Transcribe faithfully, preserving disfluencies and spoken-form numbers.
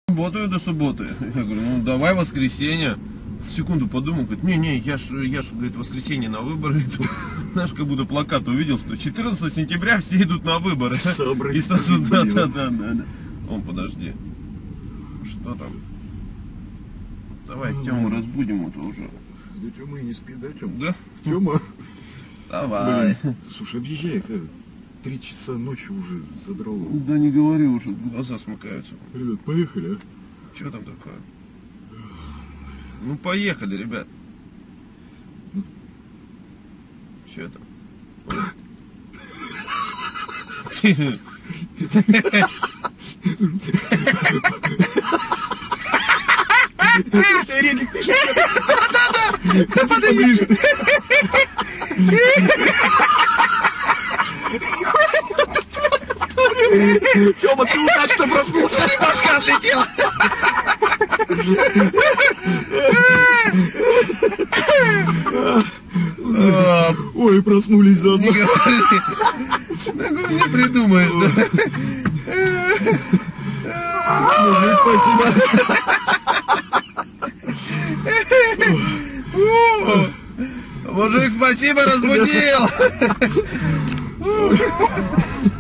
Работаю до субботы. Я говорю, ну давай воскресенье. Секунду подумал, говорит, не-не, я ж, я ж, говорит, в воскресенье на выборы иду. Знаешь, как будто плакат увидел, что четырнадцатого сентября все идут на выборы. И сразу, да, да, да, да, да. Он, подожди. Что там? Давай Тему разбудим, это уже. Да Тёма и не спит, да, Тёма? Да? Тёма. Давай. Блин. Слушай, объезжай, как три часа ночи уже задрало. Да не говори уже, глаза смыкаются. Ребят, поехали, а? Что там такое? Ну поехали, ребят. Что это? Да-да-да! Поближе! Тёма, ты удачно проснулся! Башка отлетела! Ой, проснулись заодно. Не говори. Не придумаешь, да? Мужик, спасибо. Мужик, спасибо, разбудил!